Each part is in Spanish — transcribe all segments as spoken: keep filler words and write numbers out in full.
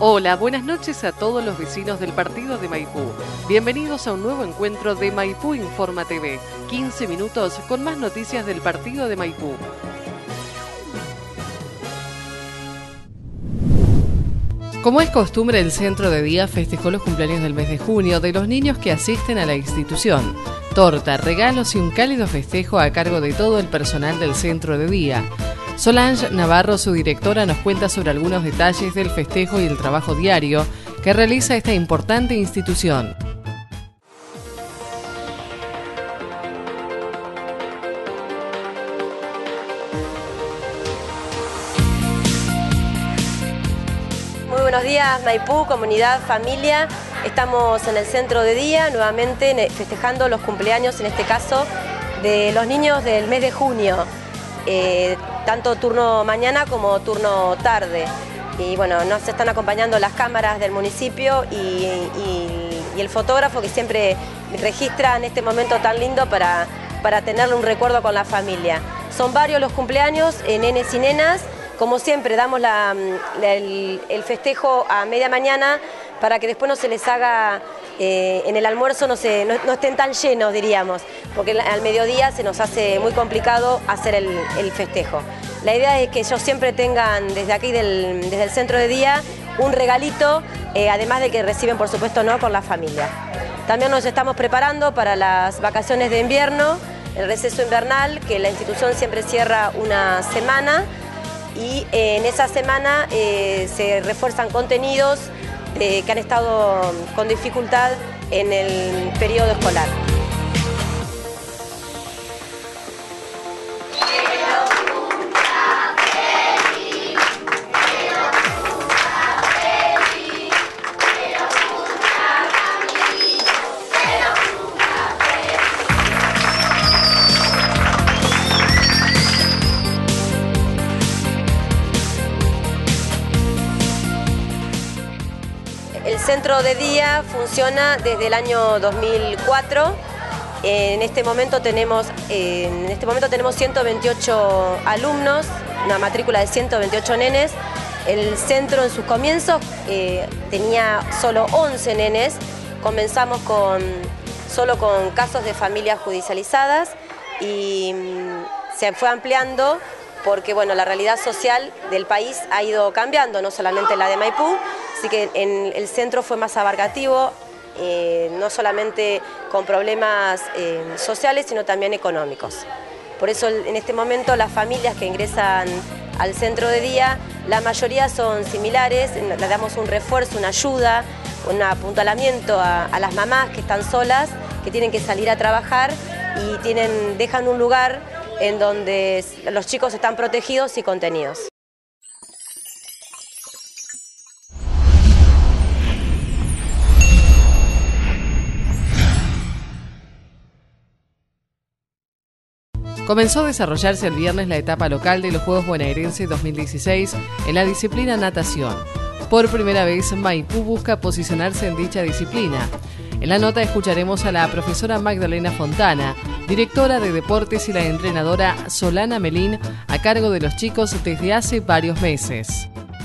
Hola, buenas noches a todos los vecinos del partido de Maipú. Bienvenidos a un nuevo encuentro de Maipú Informa T V. quince minutos con más noticias del partido de Maipú. Como es costumbre, el Centro de Día festejó los cumpleaños del mes de junio de los niños que asisten a la institución. Torta, regalos y un cálido festejo a cargo de todo el personal del Centro de Día. Solange Navarro, su directora, nos cuenta sobre algunos detalles del festejo y el trabajo diario que realiza esta importante institución. Muy buenos días, Maipú, comunidad, familia. Estamos en el Centro de Día, nuevamente festejando los cumpleaños, en este caso, de los niños del mes de junio. Eh, tanto turno mañana como turno tarde. Y bueno, nos están acompañando las cámaras del municipio y, y, y el fotógrafo que siempre registra en este momento tan lindo para, para tenerle un recuerdo con la familia. Son varios los cumpleaños, eh, nenes y nenas. Como siempre, damos la, la, el, el festejo a media mañana para que después no se les haga, eh, en el almuerzo no, se, no, no estén tan llenos, diríamos, porque al mediodía se nos hace muy complicado hacer el, el festejo. La idea es que ellos siempre tengan desde aquí, del, desde el Centro de Día, un regalito, eh, además de que reciben, por supuesto, no con la familia. También nos estamos preparando para las vacaciones de invierno, el receso invernal, que la institución siempre cierra una semana, y eh, en esa semana eh, se refuerzan contenidos eh, que han estado con dificultad en el periodo escolar. El Centro de Día funciona desde el año dos mil cuatro. En este momento tenemos, en este momento tenemos ciento veintiocho alumnos, una matrícula de ciento veintiocho nenes. El centro en sus comienzos eh, tenía solo once nenes. Comenzamos con, solo con casos de familias judicializadas y mmm, se fue ampliando porque bueno, la realidad social del país ha ido cambiando, no solamente la de Maipú. Así que en el centro fue más abarcativo, eh, no solamente con problemas eh, sociales, sino también económicos. Por eso en este momento las familias que ingresan al Centro de Día, la mayoría son similares, le damos un refuerzo, una ayuda, un apuntalamiento a, a las mamás que están solas, que tienen que salir a trabajar y tienen, dejan un lugar en donde los chicos están protegidos y contenidos. Comenzó a desarrollarse el viernes la etapa local de los Juegos Bonaerenses dos mil dieciséis en la disciplina natación. Por primera vez, Maipú busca posicionarse en dicha disciplina. En la nota escucharemos a la profesora Magdalena Fontana, directora de deportes, y la entrenadora Solana Melín, a cargo de los chicos desde hace varios meses.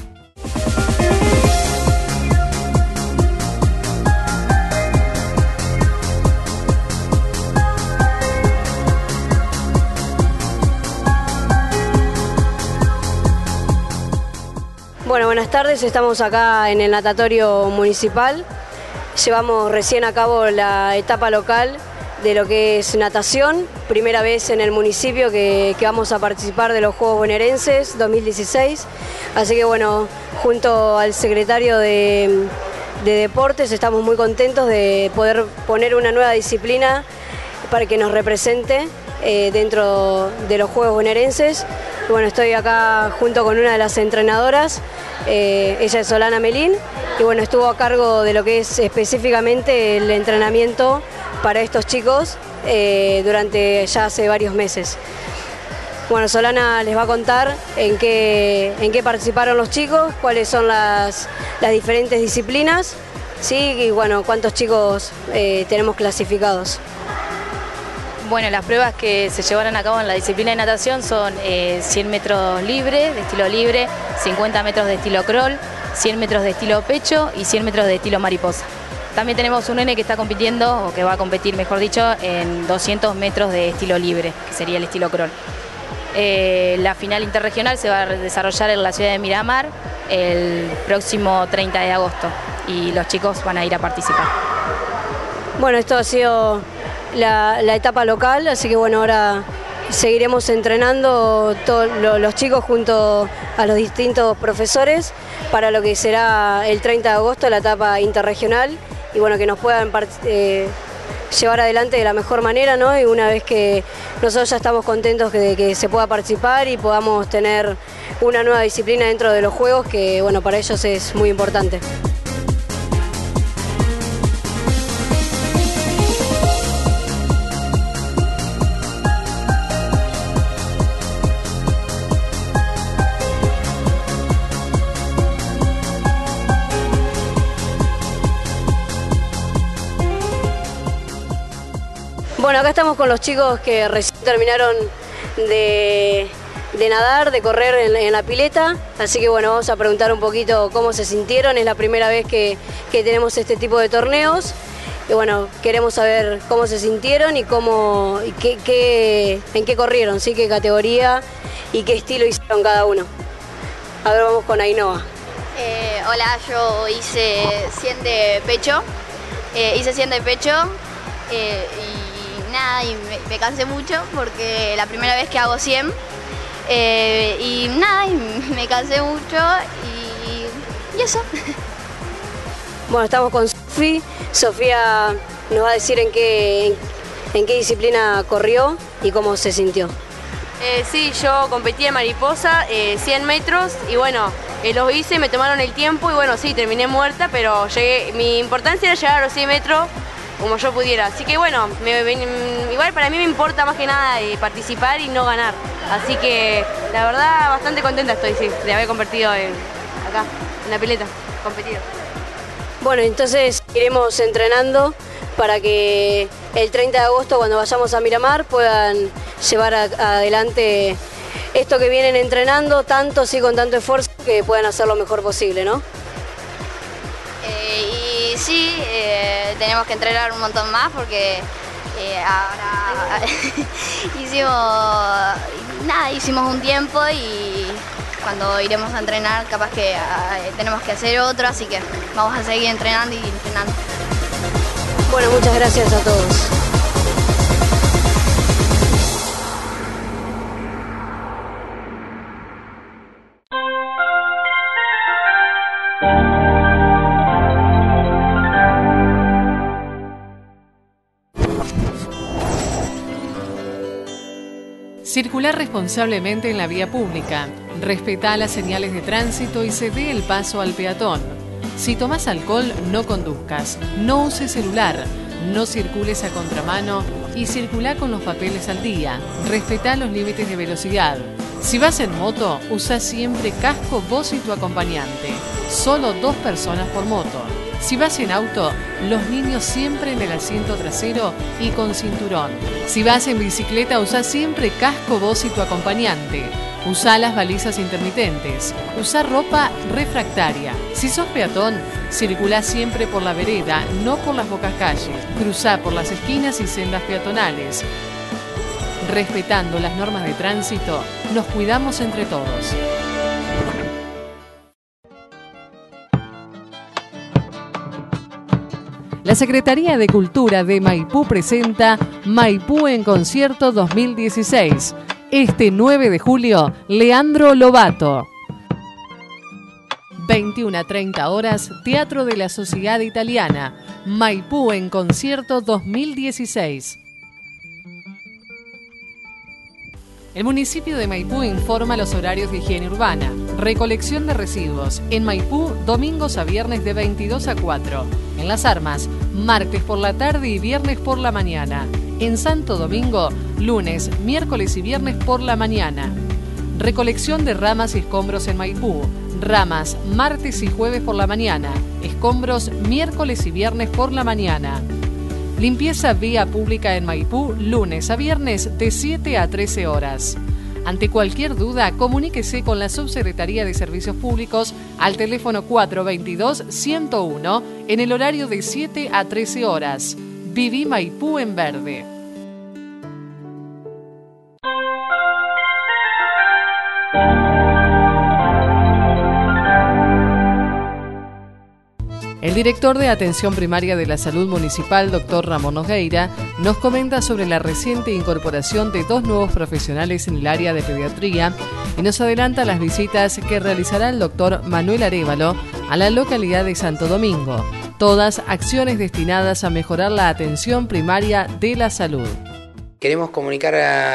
Bueno, buenas tardes, estamos acá en el natatorio municipal. Llevamos recién a cabo la etapa local de lo que es natación, primera vez en el municipio que, que vamos a participar de los Juegos Bonaerenses dos mil dieciséis. Así que bueno, junto al secretario de, de Deportes estamos muy contentos de poder poner una nueva disciplina para que nos represente eh, dentro de los Juegos Bonaerenses. Bueno, estoy acá junto con una de las entrenadoras, eh, ella es Solana Melín, y bueno, estuvo a cargo de lo que es específicamente el entrenamiento para estos chicos eh, durante ya hace varios meses. Bueno, Solana les va a contar en qué, en qué participaron los chicos, cuáles son las, las diferentes disciplinas, ¿sí? Y bueno, cuántos chicos eh, tenemos clasificados. Bueno, las pruebas que se llevaron a cabo en la disciplina de natación son eh, cien metros libre, de estilo libre, cincuenta metros de estilo crawl, cien metros de estilo pecho y cien metros de estilo mariposa. También tenemos un nene que está compitiendo, o que va a competir, mejor dicho, en doscientos metros de estilo libre, que sería el estilo crawl. Eh, la final interregional se va a desarrollar en la ciudad de Miramar el próximo treinta de agosto y los chicos van a ir a participar. Bueno, esto ha sido la, la etapa local, así que bueno, ahora seguiremos entrenando todos los chicos junto a los distintos profesores para lo que será el treinta de agosto, la etapa interregional, y bueno, que nos puedan eh, llevar adelante de la mejor manera, ¿no? Y una vez que nosotros ya estamos contentos de que se pueda participar y podamos tener una nueva disciplina dentro de los Juegos, que bueno, para ellos es muy importante. Bueno, acá estamos con los chicos que recién terminaron de, de nadar, de correr en, en la pileta, así que bueno, vamos a preguntar un poquito cómo se sintieron. Es la primera vez que, que tenemos este tipo de torneos y bueno, queremos saber cómo se sintieron y cómo, y qué, qué, en qué corrieron, ¿sí? Qué categoría y qué estilo hicieron cada uno. A ver, vamos con Ainhoa. Eh, hola, yo hice cien de pecho, eh, hice cien de pecho eh, y nada, y me, me cansé mucho porque la primera vez que hago cien eh, y nada, y me cansé mucho y, y eso. Bueno, estamos con Sofi. Sofía nos va a decir en qué, en, en qué disciplina corrió y cómo se sintió. Eh, sí, yo competí en mariposa, eh, cien metros, y bueno, eh, los hice, me tomaron el tiempo y bueno, sí, terminé muerta, pero llegué, mi importancia era llegar a los cien metros como yo pudiera. Así que bueno, me, me, igual para mí me importa más que nada eh, participar y no ganar. Así que la verdad bastante contenta estoy, sí, de haber competido en, acá, en la pileta, competido. Bueno, entonces iremos entrenando para que el treinta de agosto, cuando vayamos a Miramar, puedan llevar a, adelante esto que vienen entrenando, tanto, sí, con tanto esfuerzo, que puedan hacer lo mejor posible, ¿no? Eh, y sí, eh, tenemos que entrenar un montón más porque eh, ahora hicimos, nada, hicimos un tiempo y cuando iremos a entrenar capaz que eh, tenemos que hacer otro, así que vamos a seguir entrenando y entrenando. Bueno, muchas gracias a todos. Circular responsablemente en la vía pública. Respetá las señales de tránsito y cede el paso al peatón. Si tomás alcohol, no conduzcas. No uses celular. No circules a contramano y circulá con los papeles al día. Respetá los límites de velocidad. Si vas en moto, usa siempre casco vos y tu acompañante. Solo dos personas por moto. Si vas en auto, los niños siempre en el asiento trasero y con cinturón. Si vas en bicicleta, usa siempre casco vos y tu acompañante. Usa las balizas intermitentes. Usa ropa refractaria. Si sos peatón, circulá siempre por la vereda, no por las bocas calles. Cruzá por las esquinas y sendas peatonales. Respetando las normas de tránsito, nos cuidamos entre todos. La Secretaría de Cultura de Maipú presenta Maipú en Concierto dos mil dieciséis. Este nueve de julio, Leandro Lobato. veintiuna a treinta horas, Teatro de la Sociedad Italiana. Maipú en Concierto dos mil dieciséis. El municipio de Maipú informa los horarios de higiene urbana. Recolección de residuos. En Maipú, domingos a viernes de veintidós a cuatro. En Las Armas, martes por la tarde y viernes por la mañana. En Santo Domingo, lunes, miércoles y viernes por la mañana. Recolección de ramas y escombros en Maipú. Ramas, martes y jueves por la mañana. Escombros, miércoles y viernes por la mañana. Limpieza vía pública en Maipú, lunes a viernes de siete a trece horas. Ante cualquier duda, comuníquese con la Subsecretaría de Servicios Públicos al teléfono cuatro veintidós, ciento uno en el horario de siete a trece horas. Viví Maipú en verde. El director de Atención Primaria de la Salud Municipal, doctor Ramón Nogueira, nos comenta sobre la reciente incorporación de dos nuevos profesionales en el área de pediatría y nos adelanta las visitas que realizará el doctor Manuel Arévalo a la localidad de Santo Domingo. Todas acciones destinadas a mejorar la atención primaria de la salud. Queremos comunicar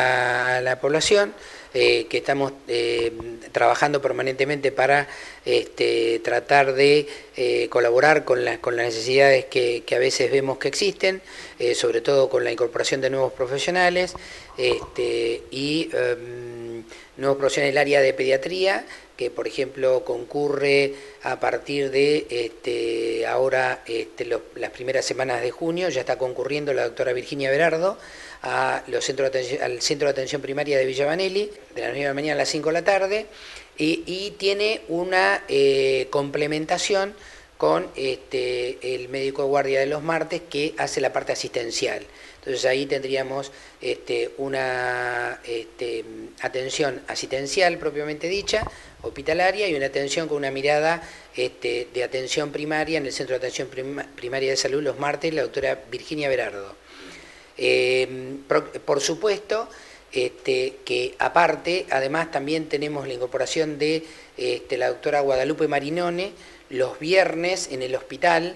a la población Eh, que estamos eh, trabajando permanentemente para este, tratar de eh, colaborar con, la, con las necesidades que, que a veces vemos que existen, eh, sobre todo con la incorporación de nuevos profesionales este, y eh, nuevos profesionales en el área de pediatría, que por ejemplo concurre a partir de este, ahora este, los, las primeras semanas de junio, ya está concurriendo la doctora Virginia Berardo a los centros de atención, al Centro de Atención Primaria de Villa Vanelli, de las nueve de la mañana a las cinco de la tarde, y, y tiene una eh, complementación con este, el médico de guardia de los martes que hace la parte asistencial. Entonces ahí tendríamos este, una este, atención asistencial propiamente dicha, hospitalaria, y una atención con una mirada este, de atención primaria en el Centro de Atención Prima, Primaria de Salud los martes, la doctora Virginia Berardo. Eh, por, por supuesto este, que aparte, además también tenemos la incorporación de este, la doctora Guadalupe Marinone los viernes en el hospital.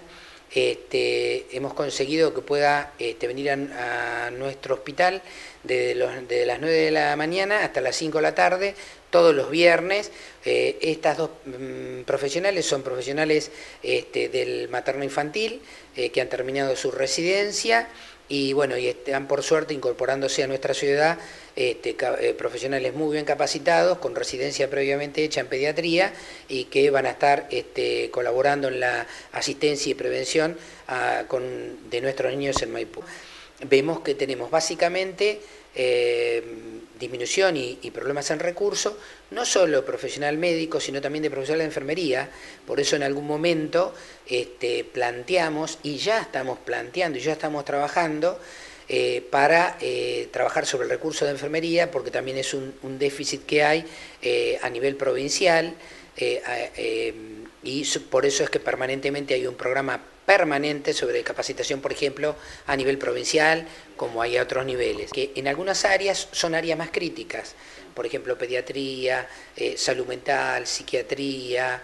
Este, hemos conseguido que pueda este, venir a, a nuestro hospital desde, los, desde las nueve de la mañana hasta las cinco de la tarde, todos los viernes. Eh, estas dos mm, profesionales son profesionales este, del materno infantil eh, que han terminado su residencia y bueno, y están por suerte incorporándose a nuestra ciudad este, eh, profesionales muy bien capacitados, con residencia previamente hecha en pediatría y que van a estar este, colaborando en la asistencia y prevención a, con, de nuestros niños en Maipú. Vemos que tenemos básicamente eh, disminución y, y problemas en recursos, no solo profesional médico, sino también de profesional de enfermería. Por eso en algún momento este, planteamos, y ya estamos planteando, y ya estamos trabajando, eh, para eh, trabajar sobre el recurso de enfermería, porque también es un, un déficit que hay eh, a nivel provincial, eh, eh, y por eso es que permanentemente hay un programa permanente sobre capacitación, por ejemplo, a nivel provincial, como hay a otros niveles, que en algunas áreas son áreas más críticas, por ejemplo, pediatría, eh, salud mental, psiquiatría,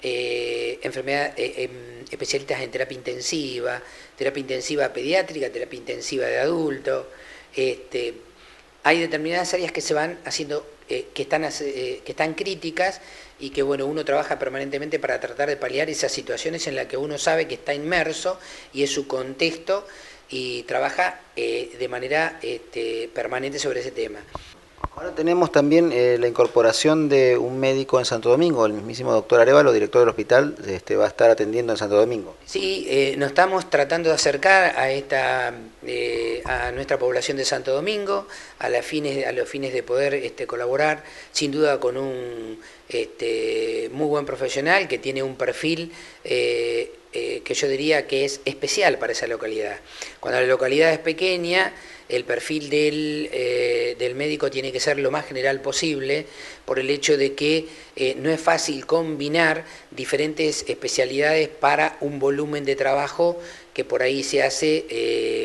eh, enfermedad, eh, eh, especialistas en terapia intensiva, terapia intensiva pediátrica, terapia intensiva de adulto. Este, hay determinadas áreas que se van haciendo, eh, que, están, eh, que están críticas y que bueno, uno trabaja permanentemente para tratar de paliar esas situaciones en las que uno sabe que está inmerso y es su contexto y trabaja eh, de manera este, permanente sobre ese tema. Ahora tenemos también eh, la incorporación de un médico en Santo Domingo, el mismísimo doctor Arévalo, director del hospital, este, va a estar atendiendo en Santo Domingo. Sí, eh, nos estamos tratando de acercar a esta eh, a nuestra población de Santo Domingo, a, la fines, a los fines de poder este, colaborar, sin duda con un este, muy buen profesional que tiene un perfil eh, eh, que yo diría que es especial para esa localidad. Cuando la localidad es pequeña, el perfil del, eh, del médico tiene que ser lo más general posible, por el hecho de que eh, no es fácil combinar diferentes especialidades para un volumen de trabajo que por ahí se hace eh,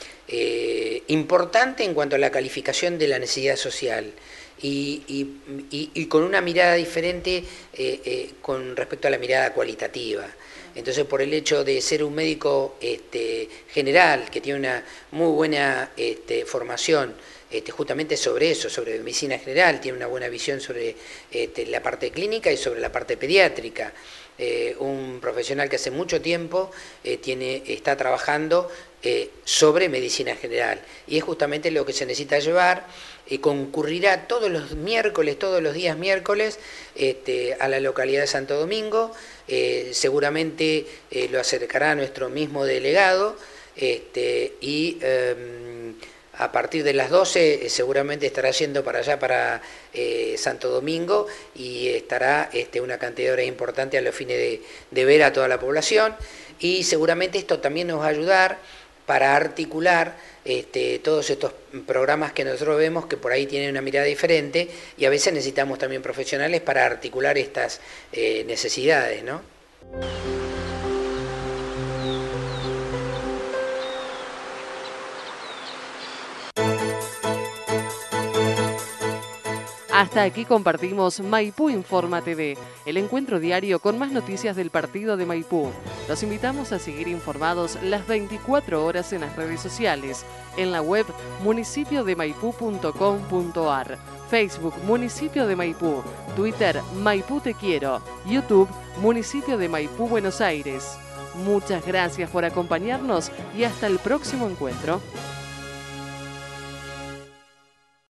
eh, importante en cuanto a la calificación de la necesidad social. Y, y, y, y con una mirada diferente eh, eh, con respecto a la mirada cualitativa. Entonces, por el hecho de ser un médico este, general, que tiene una muy buena este, formación este, justamente sobre eso, sobre medicina general, tiene una buena visión sobre este, la parte clínica y sobre la parte pediátrica. Eh, un profesional que hace mucho tiempo eh, tiene, está trabajando eh, sobre medicina general, y es justamente lo que se necesita llevar. Eh, concurrirá todos los miércoles, todos los días miércoles este, a la localidad de Santo Domingo. Eh, seguramente eh, lo acercará a nuestro mismo delegado este, y eh, a partir de las doce eh, seguramente estará yendo para allá, para eh, Santo Domingo, y estará este, una cantidad de horas importante a los fines de, de ver a toda la población, y seguramente esto también nos va a ayudar para articular este, todos estos programas que nosotros vemos que por ahí tienen una mirada diferente, y a veces necesitamos también profesionales para articular estas eh, necesidades, ¿no? Hasta aquí compartimos Maipú Informa T V, el encuentro diario con más noticias del partido de Maipú. Los invitamos a seguir informados las veinticuatro horas en las redes sociales, en la web municipio de maipú punto com punto ar, Facebook Municipio de Maipú, Twitter Maipú Te Quiero, YouTube Municipio de Maipú Buenos Aires. Muchas gracias por acompañarnos y hasta el próximo encuentro.